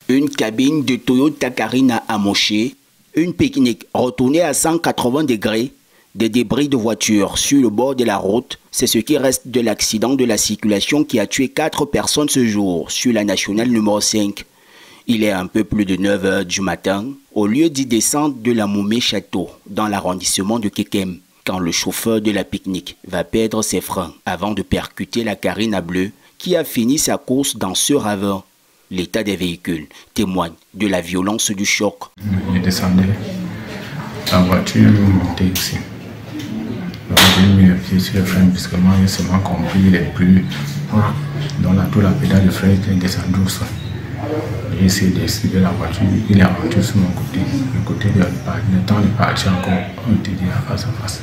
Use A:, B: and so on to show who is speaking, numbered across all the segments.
A: Une cabine de Toyota Carina amochée, une pique-nique retournée à 180 degrés, des débris de voitures sur le bord de la route, c'est ce qui reste de l'accident de la circulation qui a tué 4 personnes ce jour sur la nationale numéro 5. Il est un peu plus de 9 h du matin, au lieu d'y descendre de la Moumé-Château, dans l'arrondissement de Kekem, quand le chauffeur de la pique-nique va perdre ses freins avant de percuter la Carina bleue qui a fini sa course dans ce ravin. L'état des véhicules témoigne de la violence du choc.
B: Il descendait, la voiture montait ici. J'ai mis le pied sur le frein puisque moi j'ai seulement compris les plus. Donc là, toute la pédale de frein était descendue au sol. J'ai essayé d'esquiver la voiture, il est aventure sur mon côté. Le côté de le temps de partir encore, on était dit à face à face.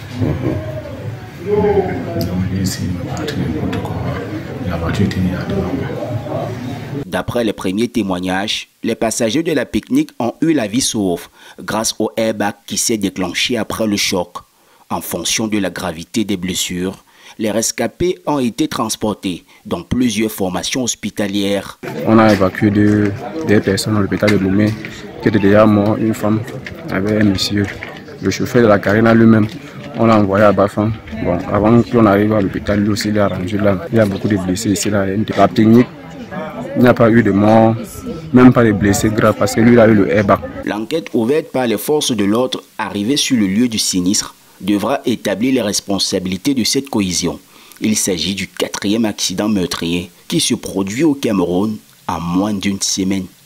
B: Donc j'ai essayé de me partir n'importe comment. La voiture était là devant moi.
A: D'après les premiers témoignages, les passagers de la pique-nique ont eu la vie sauve grâce au airbag qui s'est déclenché après le choc. En fonction de la gravité des blessures, les rescapés ont été transportés dans plusieurs formations hospitalières.
C: On a évacué des personnes à l'hôpital de Lomé qui étaient déjà morts, une femme avec un monsieur. Le chauffeur de la Carina lui-même, on l'a envoyé à Bafang. Bon, avant qu'on arrive à l'hôpital, lui aussi il est arrangé là. Il y a beaucoup de blessés ici. Là. La technique, il n'y a pas eu de mort, même pas de blessés graves parce que lui il a eu le airbag.
A: L'enquête ouverte par les forces de l'ordre arrivées sur le lieu du sinistre devra établir les responsabilités de cette collision. Il s'agit du 4e accident meurtrier qui se produit au Cameroun en moins d'une semaine.